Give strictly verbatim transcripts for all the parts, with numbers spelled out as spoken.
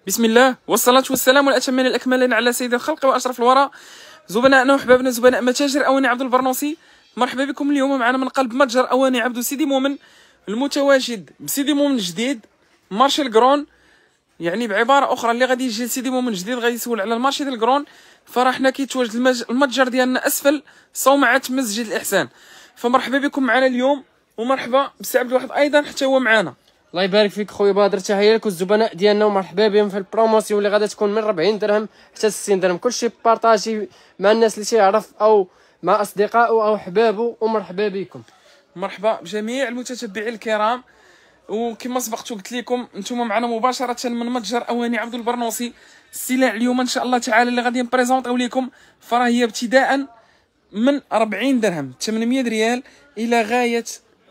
بسم الله والصلاة والسلام والأتمان الأكملين على سيد الخلق وأشرف الورى. زبناءنا وحبابنا زبناء متاجر أواني عبد البرنوسي، مرحبا بكم اليوم معنا من قلب متجر أواني عبد سيدي مومن المتواجد بسيدي مومن جديد، مارشي الكرون. يعني بعبارة أخرى اللي غادي يجي لسيدي مومن جديد غادي يسول على المارشي ديال الكرون، فراه حنا كيتواجد المج... المتجر ديالنا أسفل صومعة مسجد الإحسان. فمرحبا بكم معنا اليوم، ومرحبا بسي عبد الواحد أيضا حتى هو معنا. الله يبارك فيك خويا بدر، تحيه لك والزبناء ديالنا ومرحبا بهم في البروموسيون اللي غادا تكون من أربعين درهم حتى ستين درهم. كلشي بارطاجي مع الناس اللي تيعرف او مع اصدقائه او حبابه، ومرحبا بكم. مرحبا بجميع المتتبعين الكرام، وكما سبقت قلت لكم انتم معنا مباشره من متجر اواني عبد البرنوسي. السلع اليوم ان شاء الله تعالى اللي غادي نبريزونطيو لكم فراه هي ابتداء من أربعين درهم ثمانمية ريال الى غايه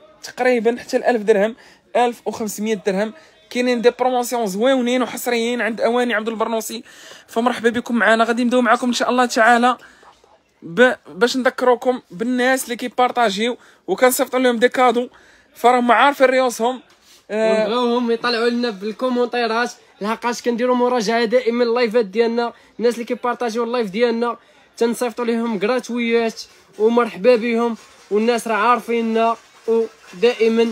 تقريبا حتى ألف درهم ألف وخمسمية درهم. كاينين دي بروموسيون زويونين وحصريين عند اواني عبد البرنوسي، فمرحبا بكم معنا. غادي نبداو معكم ان شاء الله تعالى ب... باش نذكروكم بالناس اللي كيبارطاجيو وكنصيفطوا لهم دي كادو، فراهم عارفين ريوسهم. أه ونبغيوهم يطلعوا لنا بالكومونتيرات، لحقاش كنديروا مراجعه دائما اللايفات ديالنا. الناس اللي كيبارطاجيو اللايف ديالنا تنصيفطوا لهم كراتويات ومرحبا بهم، والناس راه عارفيننا، ودائما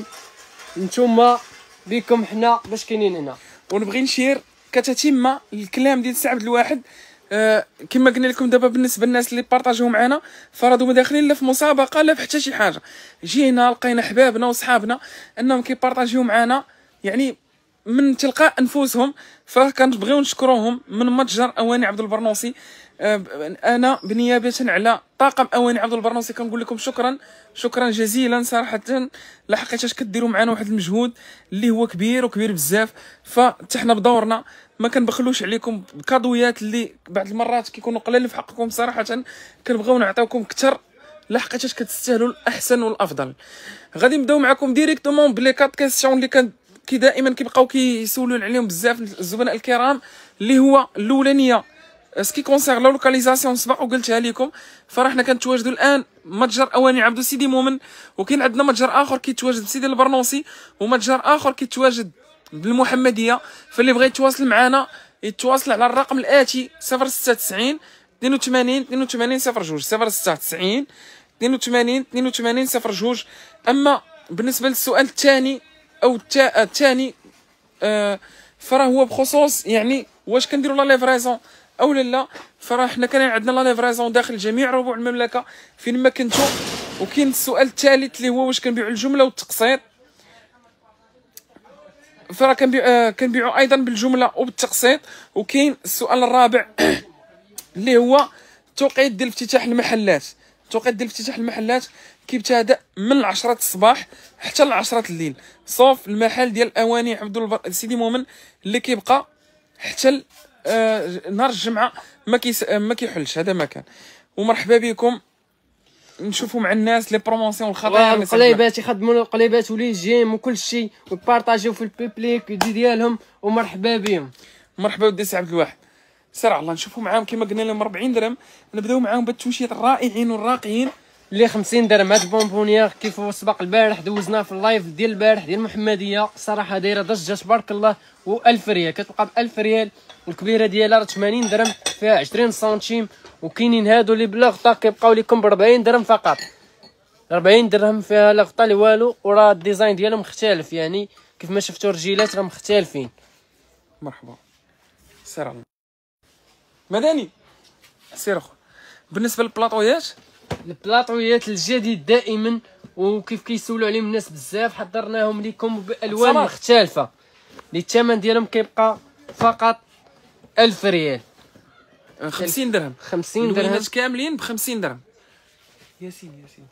نتوما بكم حنا باش كاينين هنا. ونبغي نشير كتتمه الكلام ديال سي عبد الواحد. آه كما قلنا لكم دابا بالنسبه للناس اللي بارطاجيو معنا، فراه دوما داخلين لا في مسابقه لا في حتى شي حاجه. جينا لقينا حبابنا وصحابنا انهم كيبارطاجيو معنا يعني من تلقاء انفسهم، فكنبغيو نشكروهم من متجر اواني عبد البرنوسي. آه انا بنيابه على طاقم اواني عبد البرنوسي كنقول لكم شكرا شكرا جزيلا صراحه، لحقيتاش كديروا معنا واحد المجهود اللي هو كبير وكبير بزاف. فحتى حنا بدورنا ما كنبخلوش عليكم بكادويات اللي بعض المرات كيكونوا قلال في حقكم. صراحه كنبغيو نعطيوكم اكثر لحقيتاش كتستاهلوا الاحسن والافضل. غادي نبداو معكم ديريكتومون بلي كات كيسيون اللي كان كي دائما كيبقاو كيسولوا عليهم بزاف الزبناء الكرام، اللي هو الاولانيه سكي كونسير لا لوكاليزاسيون سبق وقلتها لكم. فراه حنا كنتواجدوا الان متجر اواني عبد سيدي مومن، وكاين عندنا متجر اخر كيتواجد بسيدي البرنوسي، ومتجر اخر كيتواجد بالمحمديه. فاللي بغى يتواصل معنا يتواصل على الرقم الاتي صفر ستة تسعين اثنين وثمانين اثنين وثمانين صفر جوج صفر ستة تسعين اثنين وثمانين اثنين وثمانين صفر جوج. اما بالنسبه للسؤال الثاني او الثاني آه فراه هو بخصوص يعني واش كنديروا لا ليفريزون او لا. فراه حنا كاين عندنا لا ليفريزون داخل جميع ربوع المملكه فين ما كنتو. وكاين السؤال الثالث اللي هو واش كنبيعوا الجمله والتقسيط، فراه كنبيع آه كنبيعوا ايضا بالجمله وبالتقسيط. وكاين السؤال الرابع اللي هو توقيت ديال افتتاح المحلات. توقيت ديال افتتاح المحلات كيبتدا من عشرة الصباح حتى ل عشرة الليل، صوف المحل ديال اواني عبد البر... سيدي مومن اللي كيبقى حتى آه نهار الجمعه ما كيس... ما كيحلش هذا مكان. ومرحبا بكم نشوفوا مع الناس لي بروموسيون الخطيره. القليبات يخدموا القليبات ولي جيم وكل شيء، ويبارطاجيو في البيبليك ديالهم، ومرحبا بهم. مرحبا ودي سي عبد الواحد. سير على الله نشوفوا معاهم كما قلنا لهم أربعين درهم. نبداو معاهم بالتوشيات الرائعين والراقيين اللي خمسين درهم. هاد بونبونيير كيف سبق البارح دوزناه في اللايف ديال البارح ديال المحمديه، صراحه دايره ضجه تبارك الله. و1000 ريال كتبقى ب ألف ريال، والكبيره ديالها راه ثمانين درهم فيها عشرين سنتيم. وكاينين هادو اللي بلاغطا كيبقاو لكم ب أربعين درهم فقط. أربعين درهم فيها لغطا لا والو، وراه الديزاين ديالهم مختلف، يعني كيف ما شفتوا الرجيلات راه مختلفين. مرحبا سير على مدني سير اخو. بالنسبه للبلاطويات البلاطويات الجديد دائما، وكيف كيسولوا عليهم الناس بزاف حضرناهم لكم بالوان مختلفه اللي الثمن ديالهم كيبقى فقط ألف ريال. خمسين درهم خمسين درهم الوينات كاملين ب خمسين درهم. ياسين ياسين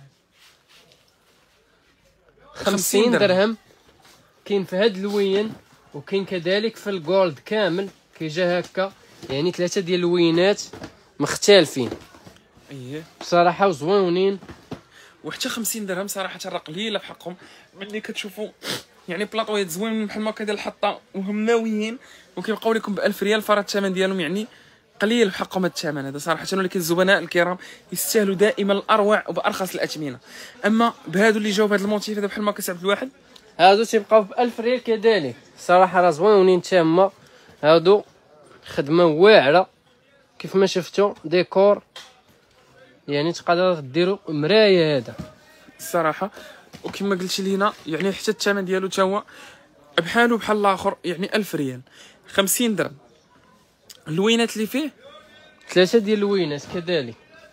خمسين درهم. كاين في هاد اللوين، وكاين كذلك في الجولد كامل كيجا هكا، يعني ثلاثه ديال اللوينات مختلفين. اييه بصراحه وزوينين. وحتى خمسين درهم صراحه راه قليله في حقهم. ملي كتشوفوا يعني بلاطويات زوينين بحال هكا ديال الحطه وهماويين وكيبقاو لكم ب ألف ريال، فراه الثمن ديالهم يعني قليل في حقهم هذا الثمن هذا صراحه. ولكن الزبناء الكرام يستاهلوا دائما الاروع وبارخص الاثمنه. اما بهادو اللي جاوا بهذا الموتيف هذا بحال ما كسب الواحد، هادو تيبقاو ب ألف ريال كذلك. صراحه راه زوينين تما، هادو خدمه واعره كيف ما شفتوا، ديكور يعني تقدر ديروا مرايه هذا الصراحه. وكما قلت لينا يعني حتى الثمن ديالو تا هو بحالو بحال الاخر، يعني ألف ريال خمسين درهم. اللوينات اللي فيه ثلاثه ديال اللوينات كذلك.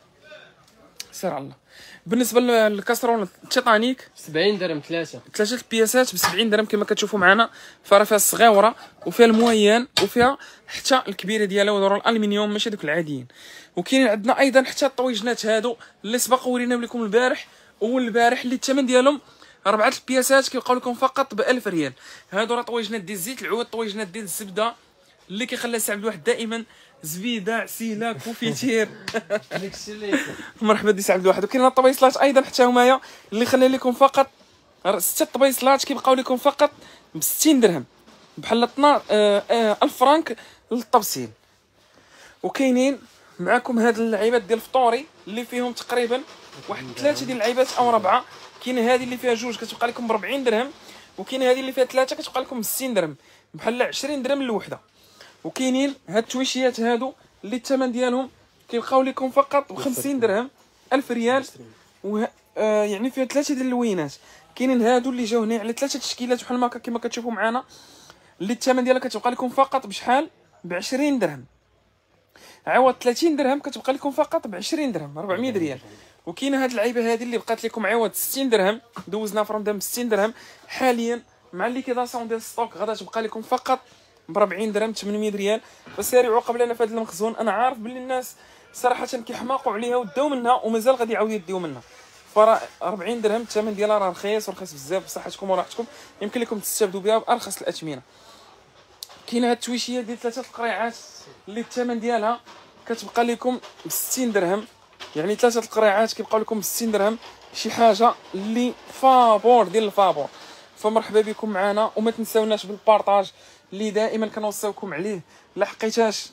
سير الله. بالنسبه للكاسرون التيتانيك سبعين درهم ثلاثه ثلاثه البياسات ب سبعين درهم كما كتشوفوا معنا. فراه فيها الصغيره وفيها المويان وفيها حتى الكبيره ديالها ودور الالمنيوم ماشي دوك العاديين. وكاين عندنا ايضا حتى الطويجنات هادو اللي سبق ورينا لكم البارح اول البارح اللي الثمن ديالهم اربعه البياسات كيبقاو لكم فقط ب ألف ريال. هادو راه طويجنات ديال الزيت العود، طويجنات ديال الزبده اللي كيخلي السي عبد الواحد دائما زبيده عسيله كوفيتير. داكشي اللي مرحبا دي سي عبد الواحد. وكاين الطبيصلات ايضا حتى همايا اللي خلي لكم فقط سته طبيصلات كيبقاو لكم فقط ب ستين درهم بحال اثنا عشر ألف فرانك للطبسيل. وكاينين معكم هاد اللعيبات ديال الفطوري اللي فيهم تقريبا واحد ثلاثه ديال اللعيبات او اربعه. كاين هذه اللي فيها جوج كتبقى لكم ب أربعين درهم، وكاين هذه اللي فيها ثلاثه كتبقى لكم ب ستين درهم بحال عشرين درهم الوحده. وكاينين هاد التويشيات هادو اللي الثمن ديالهم كيبقاو لكم فقط ب خمسين درهم ألف ريال. و آه يعني فيها ثلاثه ديال اللوينات. كاينين هادو اللي جاو هنا على ثلاثه تشكيلات بحال هكا كما كتشوفوا معنا اللي الثمن ديالها كتبقى لكم فقط بشحال ب عشرين درهم. عوض ثلاثين درهم كتبقى لكم فقط ب عشرين درهم أربعمية ريال. وكاينه هاد اللعيبه هذه اللي بقات لكم عوض ستين درهم، دوزنا في رمضان ب ستين درهم. حاليا مع الليكيداسيون ديال الستوك غادا تبقى لكم فقط ب أربعين درهم ثمانمية ريال. فسارعوا قبل انا في هذا المخزون. انا عارف باللي الناس صراحه كيحماقوا عليها وداو منها ومازال غادي يعاودوا يديو منها. فراه أربعين درهم الثمن ديالها راه رخيص ورخيص بزاف بصحتكم وراحتكم، يمكن لكم تستافدوا بها بارخص الاثمنه. كاينه هاد التويشيه ديال ثلاثه القريعات اللي الثمن ديالها كتبقى لكم ب ستين درهم، يعني ثلاثه القريعات كيبقاو لكم ب ستين درهم. شي حاجه اللي فابور ديال الفابور. فمرحبا بكم معنا وما تنساوناش بالبارطاج اللي دائما كنوصيوكم عليه لحقيتاش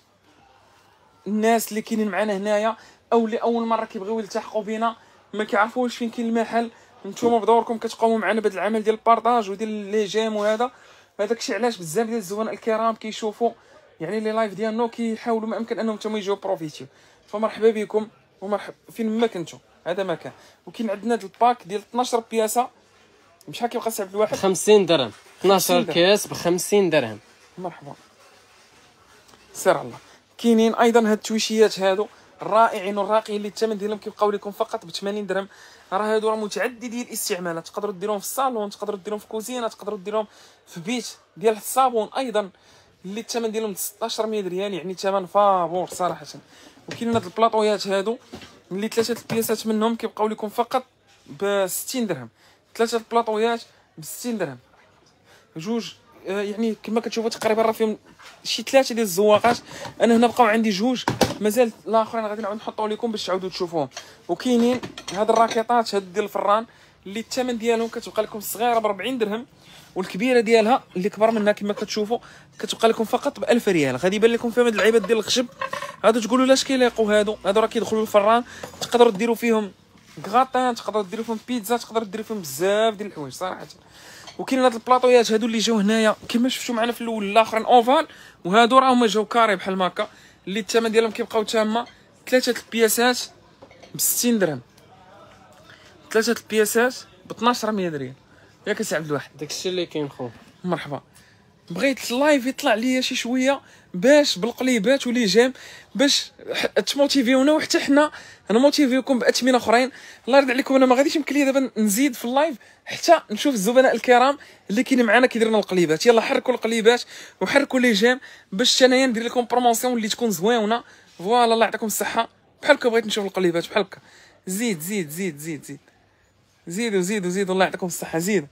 الناس اللي كاينين معنا هنايا او اللي اول مره كيبغيو يلتحقوا بينا ما كيعرفوش فين كاين المحل. نتوما بدوركم كتقوموا معنا بهذا العمل ديال البارطاج وديال لي جيم وهذا. هذاك الشيء علاش بزاف ديال الزوان الكرام كيشوفوا يعني لي لايف ديالنا كيحاولوا ما امكن انهم حتى يجيو بروفيتيو. فمرحبا بكم ومرحبا فين ما كنتو هذا مكان. وكاين عندنا هذا الباك ديال اثناش بياسه بشحال كيبقى سعر الواحد؟ خمسين درهم اثناش كاس ب خمسين درهم. مرحبا سير الله. كاينين ايضا هاد التويشيات هادو الرائعين والراقيين اللي الثمن ديالهم كيبقاو لكم فقط ب ثمانين درهم. راه هادو راه متعددي الاستعمالات، تقدروا ديروهم في الصالون، تقدروا ديروهم في كوزينه، تقدروا ديروهم في بيت ديال الصابون ايضا اللي الثمن ديالهم ستة عشر ريال، يعني ثمن فابور صراحه. وكاين هاد البلاطويات هادو اللي ثلاثه البياسات منهم كيبقاو لكم فقط ب ستين درهم. ثلاثه البلاطويات ب ستين درهم، جوج يعني كما كتشوفوا تقريبا راه فيهم شي ثلاثه ديال الزواقات. انا هنا بقاو عندي جوج، مازال الاخرين غادي نعاود نحطوا لكم باش تعاودوا تشوفوهم. وكاينين هاد الراكيطات هاد ديال الفران اللي الثمن ديالهم كتبقى لكم الصغيره ب أربعين درهم والكبيره ديالها اللي كبر منها كما كتشوفوا كتبقى لكم فقط ب ألف ريال. غادي يبان لكم فيهم هاد اللعيبات ديال الخشب هادو تقولوا لاش كيليقوا هادو. هادو راه كيدخلوا للفران، تقدروا ديروا فيهم كغاطان، تقدروا ديروا فيهم بيتزا، تقدروا ديروا فيهم بزاف ديال الحوايج صراحه. وكاين هاد البلاطويات هادو اللي جاو هنايا كما شفتوا معنا في الاول الاخرين اوفال، وهادو راه هما جاو كاري بحال هكا اللي الثمن ديالهم كيبقاو تما ثلاثه البياسات ب ستين درهم، ثلاثه البياسات ب اثناش ريال. ياك سي عبد الواحد داكشي اللي كاين خو. مرحبا. بغيت اللايف يطلع ليا شي شويه باش بالقليبات ولي جيم باش تموتيفيونا وحتى حنا نموتيفيوكم باثمنه اخرين. الله يرضي عليكم انا ما غاديش يمكن لي دابا نزيد في اللايف حتى نشوف الزبناء الكرام اللي كاينين معنا كيديروا القليبات. يلا حركوا القليبات وحركوا لي جيم باش حتى انايا ندير لكم بروموسيون اللي تكون زوينه. فوالا الله يعطيكم الصحه. بحال هكا بغيت نشوف القليبات بحال هكا. زيد زيد زيد زيد زيد زيدوا زيدوا زيدوا الله يعطيكم الصحه. زيد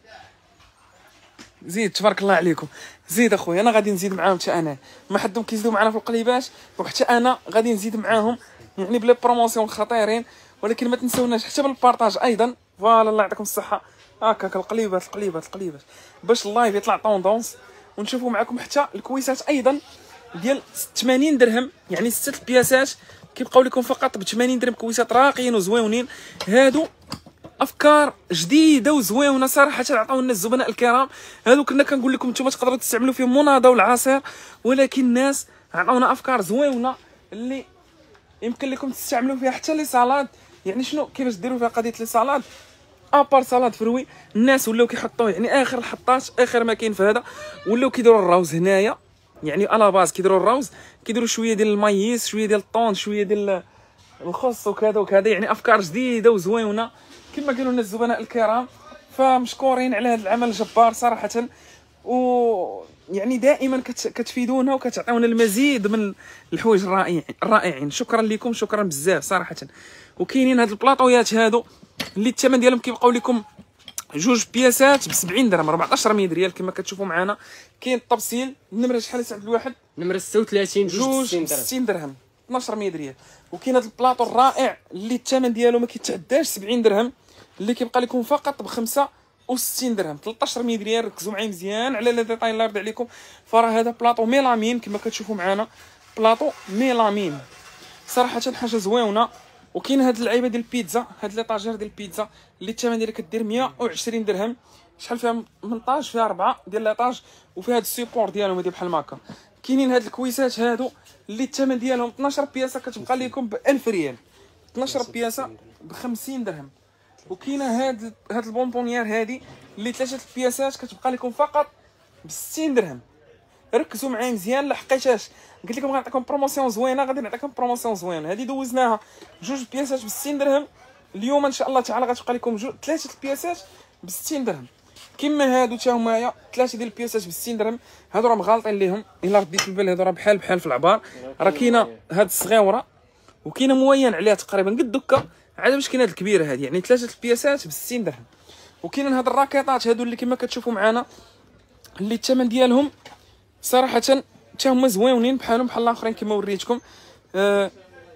زيد تبارك الله عليكم. زيد اخويا انا غادي نزيد معاهم حتى انا، ما حدهم كيزيدوا معنا في القليبات وحتى انا غادي نزيد معاهم يعني بلا بروموسيون خطيرين. ولكن ما تنساوناش حتى بالبارطاج ايضا. فوالا الله يعطيكم الصحه. هكاك القليبات القليبات القليبات باش اللايف يطلع طوندونس ونشوفوا معكم حتى الكويسات ايضا ديال ثمانين درهم، يعني سته البياسات كيبقاو لكم فقط ب ثمانين درهم. كويسات راقيين وزويونين هادو افكار جديده وزوينه صراحه عطاونا الزبناء الكرام. هادو كنا كنقول لكم نتوما تقدروا تستعملوا فيهم مناضه والعصير، ولكن الناس عطاونا افكار زوينه اللي يمكن لكم تستعملوا فيها حتى لي سالاد. يعني شنو كيفاش ديروا فيها قضيه لي سالاد ابار سالاد فروي. الناس ولاو كيحطوه يعني اخر الحطات، اخر ما كاين في هذا، ولاو كيديروا الروز هنايا يعني على باز كيديروا الروز، كيديروا شويه ديال المايس، شويه ديال الطون، شويه ديال الخص وكذا وكذا. يعني افكار جديده وزوينه كما قالوا لنا الزبناء الكرام. فمشكورين على هذا العمل الجبار صراحه، و يعني دائما كت... كتفيدونا وكتعطيونا المزيد من الحوايج الرائعين الرائعين. شكرا لكم، شكرا بزاف صراحه. وكاينين هاد البلاطويات هادو اللي الثمن ديالهم كيبقاو لكم جوج بياسات ب سبعين درهم، أربعطاش مية ريال كما كتشوفوا معنا. كاين الطبسيل النمره شحال سعد الواحد؟ نمره ستة وثلاثين جوج ب ستين درهم اثناش مية ريال. وكاين هذا البلاطو الرائع اللي الثمن ديالو ما كيتعداش سبعين درهم، اللي كيبقى لكم فقط ب خمسة وستين درهم، ثلاثطاش مية ريال. ركزوا معايا مزيان على لي ديتاي الله يرضي عليكم. فراه هذا بلاطو ميلامين كما كتشوفوا معنا، بلاطو ميلامين صراحه حاجه زوينه. وكاين هاد اللعيبه ديال البيتزا، هاد ليطاجير ديال البيتزا اللي الثمن ديالها كدير مية وعشرين درهم. شحال فيها؟ ثمنطاش، فيها أربعة ديال ليطاج، وفيها هاد السيبور ديالهم هادي بحال هكا. كاينين هاد الكويسات هادو اللي الثمن ديالهم اثناش بياسه كتبقى لكم ب ألف ريال، اثناش بياسه ب خمسين درهم. وكاينه هاد هاد البونبونيير هادي اللي ثلاثه البياسات كتبقى لكم فقط ب ستين درهم. ركزوا معايا مزيان لحقيتاش قلت لكم غنعطيكم بروموسيون زوينه، غادي نعطيكم بروموسيون زوينه. هذه دوزناها جوج بياسات ب ستين درهم، اليوم ان شاء الله تعالى غتبقى لكم جوج ثلاثه البياسات ب ستين درهم. كما هادو تا هما ثلاثه ديال البياسات ب ستين درهم. هادو راه مغالطين ليهم الا رديت البال، هادو راه بحال بحال في العبار. راه كاينه هاد الصغيوره وكاينه موين عليها تقريبا قد دوكا، عاد باش كاين هاد الكبيره هادي يعني ثلاثه البياسات ب ستين درهم. وكاينين هاد الراكيطات هادو اللي كما كتشوفوا معنا اللي الثمن ديالهم صراحه حتى هما زوينين بحالهم بحال الاخرين كما وريتكم. آه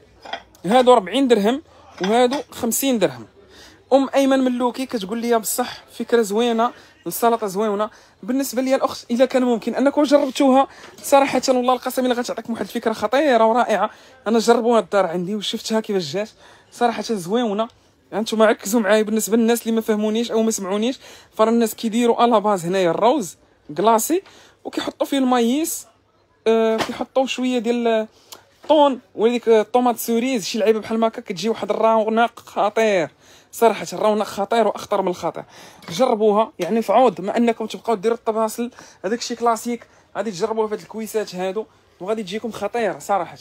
هادو أربعين درهم وهادو خمسين درهم. ام ايمن ملوكي كتقول لي بصح فكره زوينه، السلطه زوينه. بالنسبه لي الاخت الا كان ممكن انكم جربتوها صراحه والله القسم الا غتعطيكم واحد الفكره خطيره ورائعه. انا جربوها الدار عندي وشفتها كيفاش جات صراحه زوينه. انتم ركزوا معايا بالنسبه للناس اللي ما فهمونيش او ما سمعونيش، فرا الناس كيديروا الا باز هنايا الروز كلاصي وكيحطوا فيه المايس، أه كيحطوا شويه ديال الطون وديك الطوماط سوريز، شي لعيبه بحال هكا كتجي واحد الرونق خطير صراحه، الرونق خطير واخطر من الخطير. جربوها يعني في عوض ما انكم تبقاو ديروا الطباسل هذاك الشيء كلاسيك، غادي تجربوها في هاد الكويسات هادو وغادي تجيكم خطيره صراحه.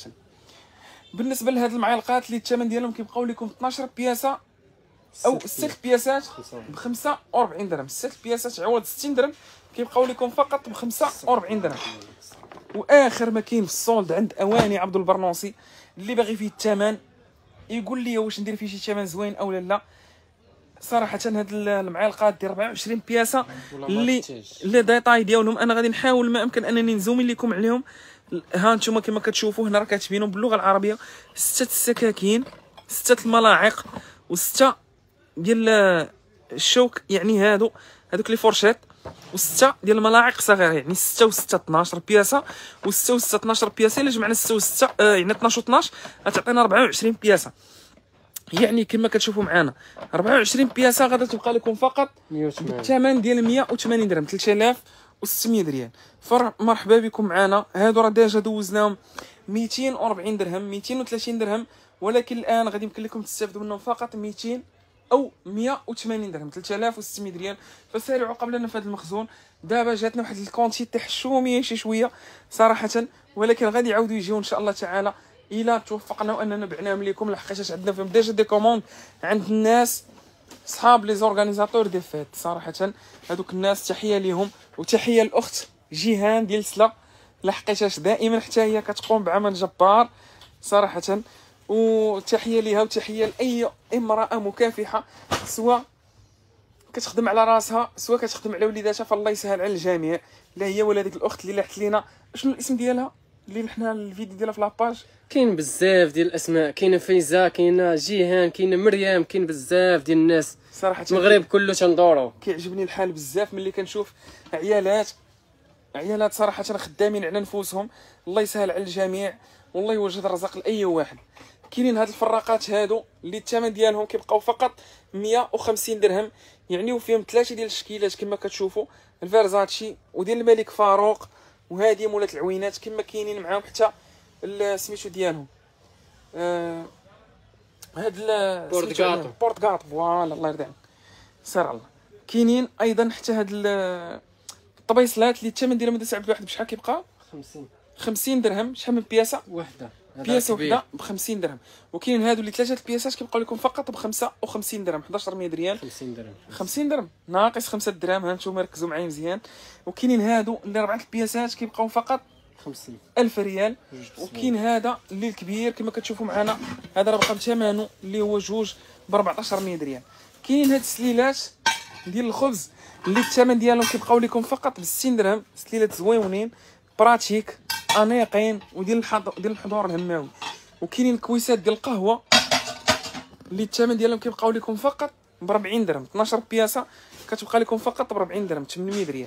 بالنسبه لهاد المعلقات اللي الثمن ديالهم كيبقاو لكم اثناش بياسه او ست بياسات ب خمسة وأربعين درهم، ست بياسات عوض ستين درهم كيبقاو لكم فقط ب خمسة وأربعين درهم. واخر ما كاين في السولد عند اواني عبد البرنوسي اللي باغي فيه الثمن يقول لي واش ندير فيه شي ثمن زوين او لا. صراحه هاد المعالقات ديال أربعة وعشرين بياسه اللي لي ديتاي ديالهم انا غادي نحاول ما امكن انني نزوم لكم عليهم. ها انتم كما كتشوفوا هنا راه كاتبينهم باللغه العربيه، سته السكاكين، سته الملاعق، وسته ديال الشوك يعني هادو هذوك لي فورشيت، وسته ديال الملاعق صغيره يعني سته وسته اثناش بياسه، وسته وسته اثناش بياسه. الا جمعنا سته وسته آه يعني اثناش واثناش غتعطينا أربعة وعشرين بياسه. يعني كما كتشوفوا معنا أربعة وعشرين بياسه غادا تبقى لكم فقط بالثمن ديال مية وثمانين درهم، ثلاثة آلاف وستمية ريال. فمرحبا بكم معنا. هادو راه ديجا دوزناهم ميتين وأربعين درهم، ميتين وثلاثين درهم، ولكن الان غادي يمكن لكم تستافدوا منهم فقط ميتين او مية وثمانين درهم، ثلاثة آلاف وستمية ريال. فسارعوا قبلنا في هذا المخزون. دابا جاتنا واحد الكونتيتي حشوميه شي شويه صراحه، ولكن غادي يعاودوا يجيو ان شاء الله تعالى الى توفقنا واننا بعناهم لكم، لحقاش عندنا فيهم ديجا دي كوموند عند الناس صحاب لي زورغانيزاتور دي فيت. صراحه هذوك الناس تحيه ليهم، وتحيه الاخت جيهان ديال سلا لحقاش دائما حتى هي كتقوم بعمل جبار صراحه. وتحيه ليها وتحيه لاي امراه مكافحه سواء كتخدم على راسها سواء كتخدم على وليداتها، فالله يسهل على الجميع. لا هي ولا ديك الاخت اللي لاحت لينا شنو الاسم ديالها اللي حنا الفيديو ديالها في لاباج. كاين بزاف ديال الاسماء، كاينه فايزه، كاينه جيهان، كاينه مريم، كاين بزاف ديال الناس صراحه. المغرب كله تندورو. كيعجبني الحال بزاف ملي كنشوف عيالات عيالات صراحه خدامين على نفوسهم. الله يسهل على الجميع والله يوجد الرزق لاي واحد. كاينين هاد الفراقات هادو اللي الثمن ديالهم كيبقاو فقط مية وخمسين درهم، يعني وفيهم ثلاثه ديال الشكيلات كما كتشوفوا، الفيرزاتشي وديال الملك فاروق، وهذه مولات العوينات كما كاينين معاهم حتى سميتو ديالهم آه هاد بورتغاطو بورتغاطو فوالا الله يرضي عليك سير الله. كاينين ايضا حتى هاد الطبيصلات اللي الثمن ديالهم دابا عبد الواحد بشحال كيبقى خمسين خمسين درهم. شحال من بياسه؟ وحده بياسه وحده ب خمسين درهم. وكاين هادو اللي ثلاثه البياسات كيبقاو لكم فقط ب خمسة وخمسين درهم، حداش مية ريال، خمسين درهم خمسين درهم ناقص خمسة دراهم. ها نتوما ركزوا معايا مزيان. وكاينين هادو اللي اربعه البياسات كيبقاو فقط خمسين ألف ريال. وكاين هذا اللي الكبير كما كتشوفوا معنا، هذا راه بقى بثمنه اللي هو جوج ب أربعطاش مية ريال. كاين هاد السليلات ديال الخبز اللي الثمن ديالهم كيبقاو لكم فقط ب ستين درهم، سليلات زويونين براتيك انيقين وديال الحضور ديال الحضور الهماوي. وكاينين الكويسات ديال القهوه اللي الثمن ديالهم كيبقاو لكم فقط ب أربعين درهم، اثناش بياسه كتبقى لكم فقط ب أربعين درهم، ثمانمية ريال.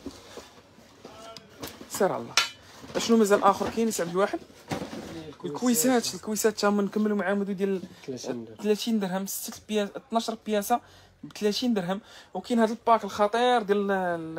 سير الله. اشنو مازال اخر كاين سي عبد الواحد؟ الكويسات الكويسات تا هما نكملوا معاهم هادو ديال ثلاثين درهم، ستة بياسه اثناش بياسه ب ثلاثين درهم. وكاين هذا الباك الخطير ديال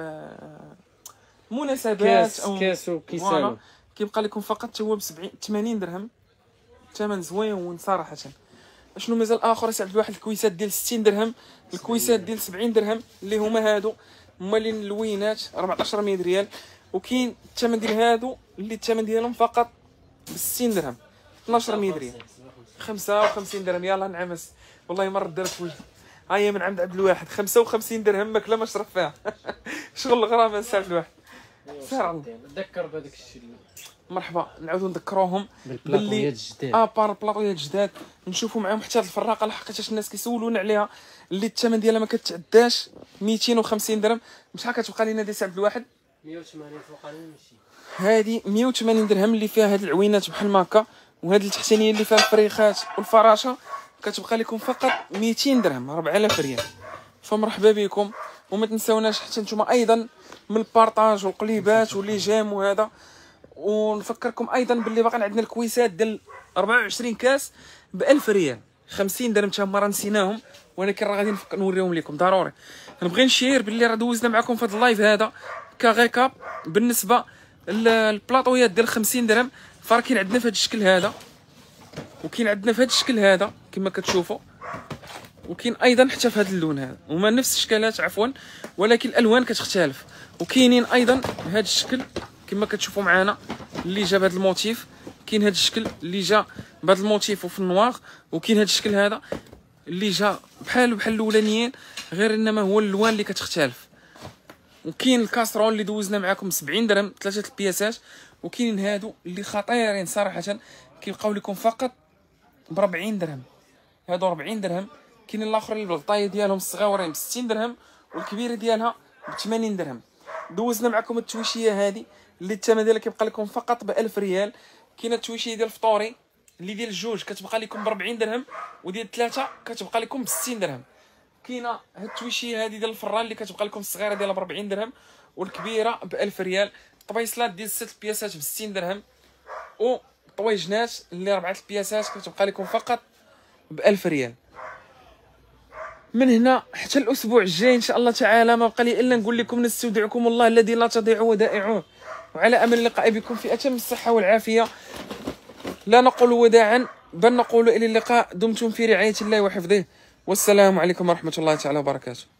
المناسبات او كاس وكيسان كيبقى لكم فقط هو ب ثمانين درهم، ثمن زوين صراحه. اشنو مازال اخر سي عبد الواحد؟ الكويسات ديال ستين درهم، الكويسات ديال سبعين درهم اللي هما هادو مالين اللوينات أربعطاش مية ريال. وكاين الثمن ديال هادو اللي الثمن ديالهم فقط ب ستين درهم، اثناش مية ريال، خمسة وخمسين درهم. يلاه نعمس والله مره دارت في وجهي. ها هي من عند عبد الواحد خمسة وخمسين درهم ماكله ما شرف فيها. شغل الغرامه سي عبد الواحد. سير الله تذكر بهذاك الشيء. مرحبا نعاودوا نذكروهم بالبلاطويات الجداد. اه بار البلاطويات الجداد نشوفوا معاهم حتى الفراقه لحقاش الناس كيسولونا عليها اللي الثمن ديالها ما كتعداش ميتين وخمسين درهم. بشحال كتبقى لينا دي سي عبد الواحد؟ مية وثمانين فوق نمشي. هذه مية وثمانين درهم اللي فيها هاد العوينات بحال ماكا، وهاد التحتانيه اللي فيها الفريخات والفراشه كتبقى لكم فقط ميتين درهم، أربعة آلاف ريال. فمرحبا بكم. وما تنساوناش حتى نتوما ايضا من البارطاج والقليبات واللي جام وهذا. ونفكركم ايضا باللي باقي عندنا الكويسات ديال أربعة وعشرين كاس ب ألف ريال، خمسين درهم تا هما راه نسيناهم، ولكن راه غادي نفكر نوريهم لكم ضروري. نبغي نشير باللي راه دوزنا معكم في هذا اللايف هذا كغيكاب بالنسبه للبلاطويات ديال خمسين درهم. فراه كاين عندنا في هذا الشكل هذا، وكاين عندنا في هذا الشكل هذا كما كتشوفوا، وكاين ايضا حتى في هذا اللون هذا، هما نفس الشكلات عفوا ولكن الالوان كتختلف. وكاينين ايضا بهذا الشكل كما كتشوفوا معنا اللي جا بهذا الموتيف، كاين هذا الشكل اللي جا بهذا الموتيف وفي النواغ، وكاين هذا الشكل هذا اللي جا بحال بحال الاولانيين غير انما هو الالوان اللي كتختلف. وكاين الكاسرون اللي دوزنا معكم سبعين درهم ثلاثه البياسات. وكاينين هادو اللي خطيرين صراحه كيبقاو لكم فقط ب أربعين درهم، هادو أربعين درهم. كاينين الاخرين اللي الطايه ديالهم الصغيورين ب ستين درهم والكبيره ديالها ب ثمانين درهم. دوزنا معكم التويشيه هذه اللي الثمن ديالها كيبقى لكم فقط ب ألف ريال. كاينه التويشيه ديال الفطوري اللي ديال الجوج كتبقى لكم ب أربعين درهم، وديال الثلاثه كتبقى لكم ب ستين درهم. كاينه هاد التويشيه هذه ديال الفران اللي كتبقى لكم الصغيره ديالها ب أربعين درهم والكبيره ب ألف ريال. طبيصلات ديال ست بياسات ب ستين درهم، وطويجنات اللي اربعه البياسات كتبقى لكم فقط ب ألف ريال. من هنا حتى الاسبوع الجاي ان شاء الله تعالى ما بقى لي الا نقول لكم نستودعكم الله الذي لا تضيع ودائعه، وعلى امل اللقاء بكم في اتم الصحه والعافيه. لا نقول وداعا بل نقول الى اللقاء. دمتم في رعايه الله وحفظه، والسلام عليكم ورحمه الله تعالى وبركاته.